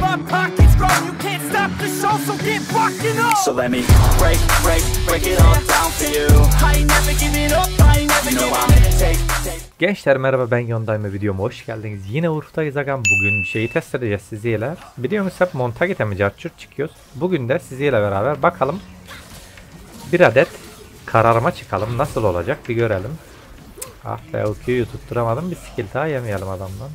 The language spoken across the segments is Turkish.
our pockets grow. You can't stop the show, so get rockin' up. So let me break it all down for you. I ain't never giving up, I ain't never giving up. Gençler merhaba, ben Yondayım ve videoma hoş geldiniz. Yine Urf'tayız agam. Bugün bir şeyi test edeceğiz sizlerle. Biliyorsunuz hep montaj itemi carçurt çıkıyoruz. Bugün de sizlerle beraber bakalım. Bir adet kararma çıkalım. Nasıl olacak bir görelim. Ah be, o Q'yu tutturamadım. Bir skill daha yemeyelim adamdan.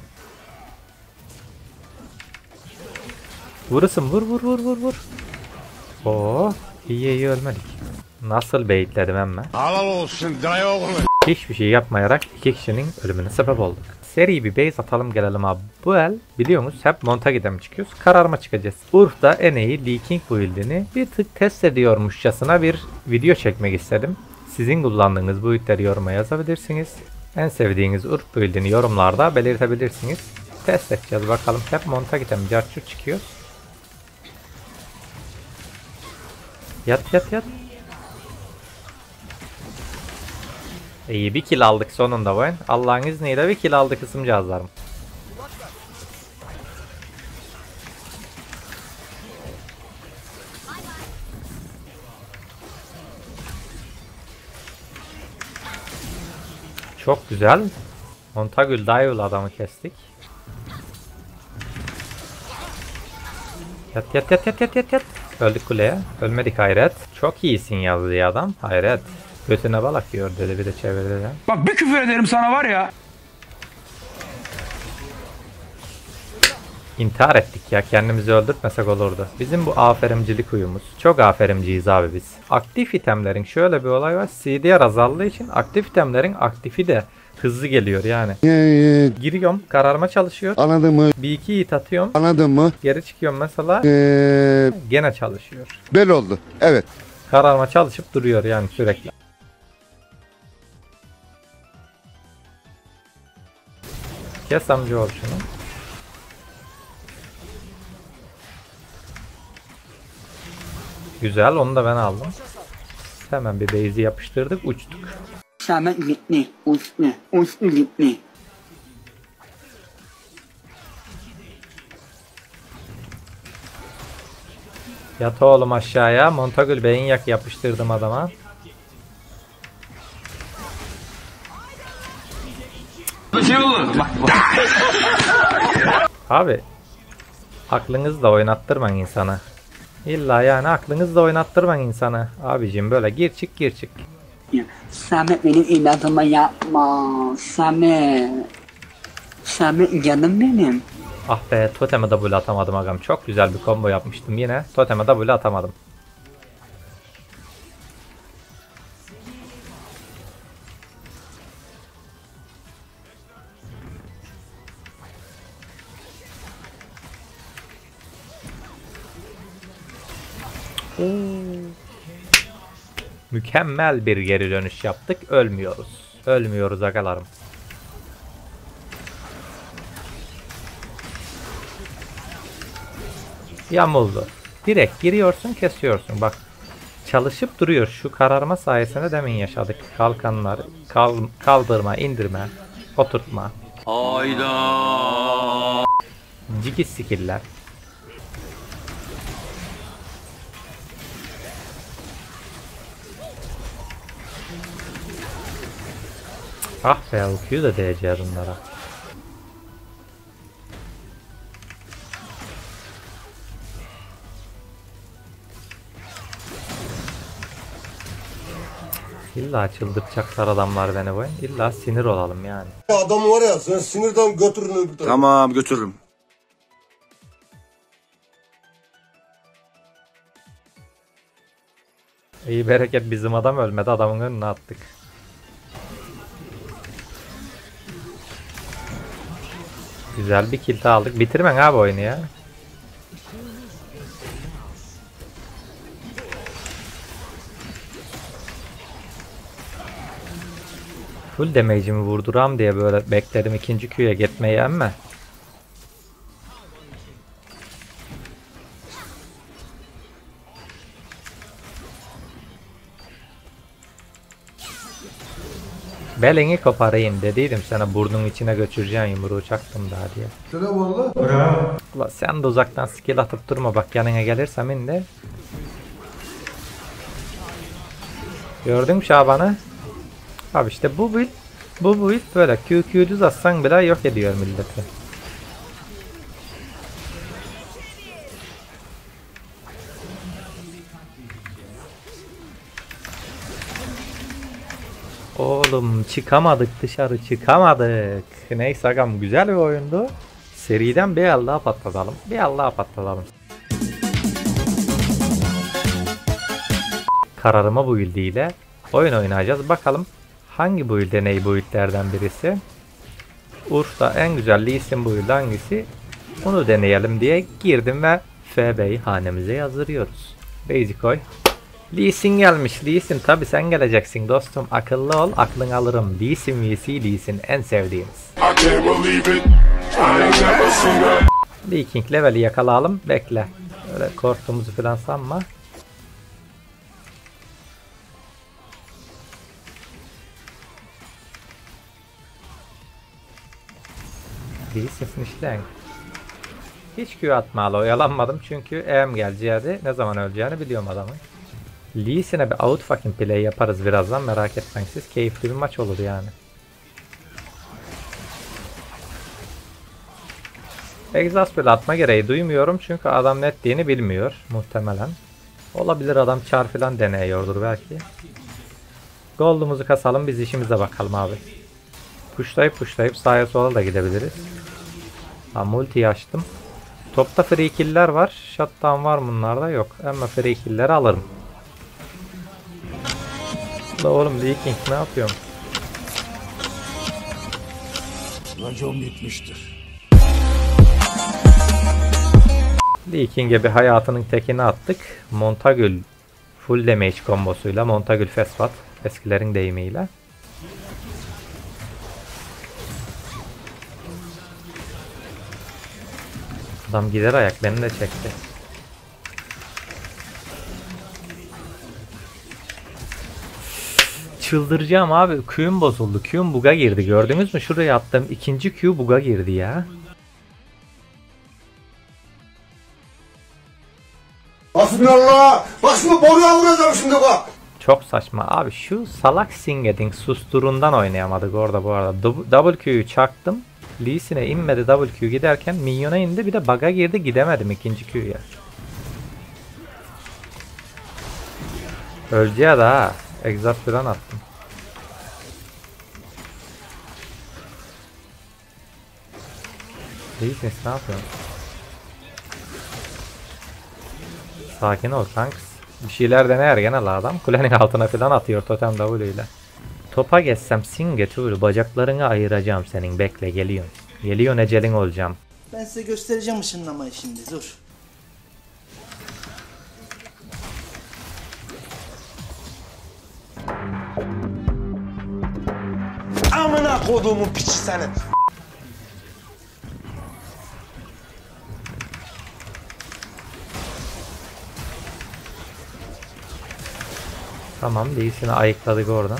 Vurursun, vur. Oo, iyi ölmedik. Nasıl baitledim emme. Halal olsun dayı oğlu. Hiçbir şey yapmayarak iki kişinin ölümüne sebep olduk. Seri bir base atalım gelelim abi. Bu el biliyorsunuz hep montaj idemi çıkıyoruz. Kararma çıkacağız. Urf'da en iyi Leaking build'ini bir tık test ediyormuşçasına bir video çekmek istedim. Sizin kullandığınız bu build'leri yoruma yazabilirsiniz. En sevdiğiniz Urf build'ini yorumlarda belirtebilirsiniz. Test edeceğiz bakalım. Hep montaj idemi carçur çıkıyor. Yat. İyi, bir kill aldık sonunda bu. Allah'ın izniyle bir kill aldık ısımcağızlarım. Çok güzel. Montagül Dayıl adamı kestik. Yat. Öldük kuleye. Ölmedik hayret. Çok iyisin yazdı ya adam. Hayret. Götüne balak yiyor dedi, bir de çevirdi. Bak bir küfür ederim sana var ya. İntihar ettik ya, kendimizi öldürtmesek olurdu. Bizim bu aferimcilik huyumuz. Çok aferimciyiz abi biz. Aktif itemlerin şöyle bir olay var. CDR azaldığı için aktif itemlerin aktifi de hızlı geliyor yani. Giriyorum, kararma çalışıyor. Anladın mı? Bir iki hit atıyorum. Anladın mı? Geri çıkıyorum mesela. Gene çalışıyor. Bel oldu. Evet. Kararma çalışıp duruyor yani sürekli. Kes amcaoğlu şunu. Güzel, onu da ben aldım. Hemen bir base'i yapıştırdık, uçtuk. Samet gitti. Uçtu gitti. Yat oğlum aşağıya. Montagül beyin yak yapıştırdım adama. Şey olur. Bak. Abi aklınızla oynattırmayın insana. İlla yani aklınızla oynattırmayın insana. Abicim böyle gir çık. Ya, Samet benim inadımı yapma. Samet canım benim. Ah be, toteme double atamadım agam. Çok güzel bir combo yapmıştım yine. Toteme double atamadım. Mükemmel bir geri dönüş yaptık. Ölmüyoruz agalarım. Yamuldu. Direkt giriyorsun, kesiyorsun. Bak çalışıp duruyor. Şu kararma sayesinde demin yaşadık. Kalkanlar, kaldırma, indirme, oturtma. Hayda. Ciki skiller. Ah be, Q'yu da değeceğiz bunlara. İlla çıldırtacaklar adamlar beni bu. İlla sinir olalım yani. Adam var ya, sen sinirden götürün öbür tarafa. Tamam, götürürüm. İyi bereket, bizim adam ölmedi, adamın önüne attık. Güzel bir kill aldık. Bitirmen abi oyunu ya. Full damage'imi vurduram diye böyle bekledim ikinci Q'ya gitmeyi ama. Belini koparayım dediydim sana, burnun içine götüreceğim yumruğu, çaktım daha diye. Selam valla. Ulan sen de uzaktan skill atıp durma, bak yanına gelirsem indi. Gördün mü Şaban'ı? Abi işte bu build böyle QQ düz atsan bile yok ediyor milleti. Oğlum çıkamadık, dışarı çıkamadık. Neyse agam, güzel bir oyundu. Seriden bir el daha patlatalım. Bir el daha patlatalım. Kararıma build ile oyun oynayacağız. Bakalım hangi build ney buildlerden birisi. Urf'ta en güzel Lee Sin build hangisi? Onu deneyelim diye girdim ve FB'yi hanemize yazdırıyoruz. Basic koy. Lee Sin gelmiş. Lee Sin, tabi sen geleceksin dostum. Akıllı ol, aklını alırım. Lee Sin vs Lee Sin, en sevdiğimiz. Lee King leveli yakalayalım. Bekle. Öyle korktuğumuzu falan sanma. Lee Sin işleyin. Hiç Q atmalı, oyalanmadım çünkü EM geleceği, ne zaman öleceğini biliyorum adamın. Lee Sin'e bir out fucking play yaparız birazdan, merak etmeyin siz. Keyifli bir maç olur yani. Exhaust bile atma gereği duymuyorum çünkü adam netliğini bilmiyor muhtemelen. Olabilir, adam char falan deneyiyordur belki. Gold'umuzu kasalım, biz işimize bakalım abi. Pushlayıp sağa sola da gidebiliriz. Ha, multiyi açtım. Topta free kill'ler var. Shutdown var bunlarda, yok. Ama free kill'leri alırım. La oğlum Lee King ne yapıyorum? Racon bitmiştir. Lee King'e bir hayatının tekini attık. Montagül full damage kombosuyla, Montagül Fesfat eskilerin deyimiyle. Adam gider ayak, beni de çekti. Çıldıracağım abi, Q'm bozuldu. Q'm bug'a girdi, gördünüz mü? Şuraya attığım ikinci Q bug'a girdi ya. Hasbinallah. Bak şimdi boruya vuracağım şimdi bak. Çok saçma abi, şu salak Singed'in susturundan oynayamadık orada bu arada. Double Q'yu çaktım. Lee Sin'e inmedi, double Q giderken minyona indi, bir de bug'a girdi, gidemedim ikinci Q'ya. Öleceğe daha exhaust falan attım. Lee Sin ne yapıyorsun? Sakin ol kanks. Bir şeyler dener gene la adam. Kulenin altına falan atıyor totem W ile. Topa geçsem Singed bacaklarını ayıracağım senin, bekle geliyorum. Geliyor, ecelin olacağım. Ben size göstereceğim ışınlamayı şimdi, dur. Amına koduğumun piçi senin. Tamam, Lee Sin'i ayıkladık oradan.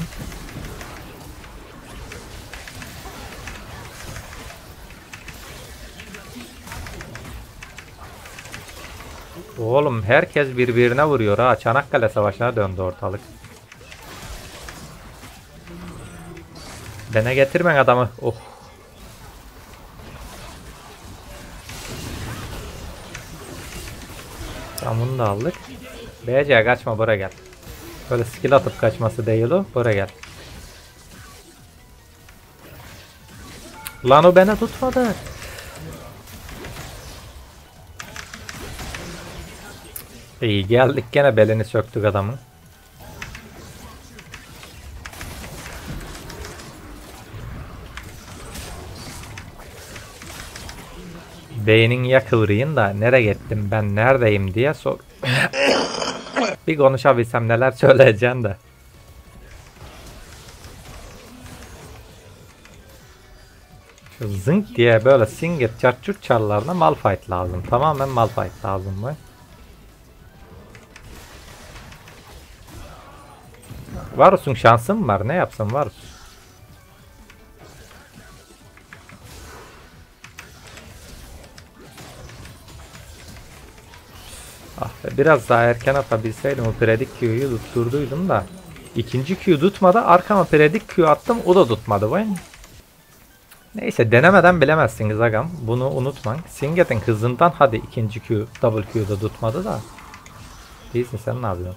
Oğlum herkes birbirine vuruyor ha. Çanakkale Savaşı'na döndü ortalık. Bana getirmen adamı. Oh. Tamam, bunu da aldık. BC kaçma, buraya gel. Böyle skill atıp kaçması değil o. Buraya gel. Lan o beni tutmadı. İyi geldik, gene belini söktük adamın. Beynin ya kıvrıyın da nereye gittim ben, neredeyim diye sor. Bir konuşabilsem neler söyleyeceğim de. Şu zınk diye böyle Singed çarçurt çarlarına Malphite lazım. Tamamen Malphite lazım mı? Varus'un şansı mı var? Ne yapsın Varus? Ah be, biraz daha erken atabilseydim o predik Q'yu tutturduydum da. İkinci Q tutmadı, arkama predik Q attım, o da tutmadı vay. Neyse, denemeden bilemezsiniz agam. Bunu unutmayın. Singed'in hızından hadi ikinci Q, double Q'da tutmadı da. İyisin, sen ne yapıyorsun?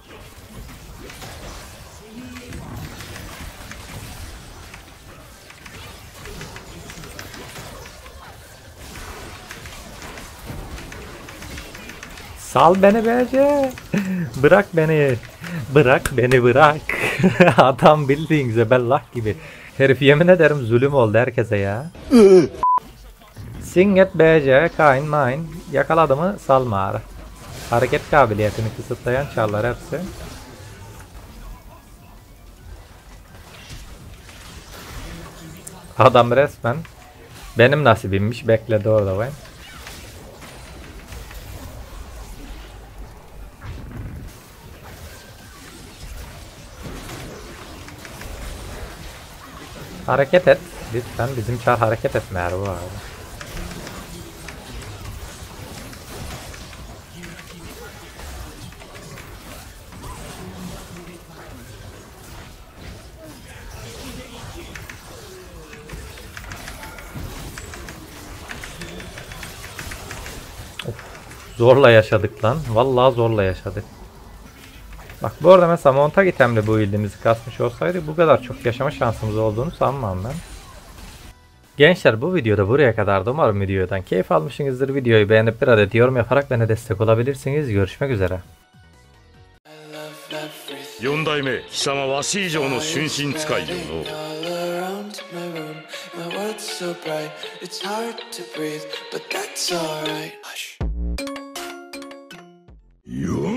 Sal beni BC. Bırak beni. Bırak beni, bırak. Adam bildiğin zebellah gibi. Herif yemin ederim zulüm oldu herkese ya. Singet BC, Kain Mine. Yakaladı mı salma. Hareket kabiliyetini kısıtlayan çarlar hepsi. Adam resmen benim nasibimmiş, bekledi orada vay. Hareket et. Lütfen, bizim çar hareket etme bu arada. Of, zorla yaşadık lan. Vallahi zorla yaşadık. Bak bu arada mesela montag itemle bu build'imizi kasmış olsaydı bu kadar çok yaşama şansımız olduğunu sanmam ben. Gençler, bu videoda buraya kadardı. Umarım videodan keyif almışsınızdır. Videoyu beğenip bir adet yorum yaparak bana destek olabilirsiniz. Görüşmek üzere. 4代目貴様わし以上の春心使いよの。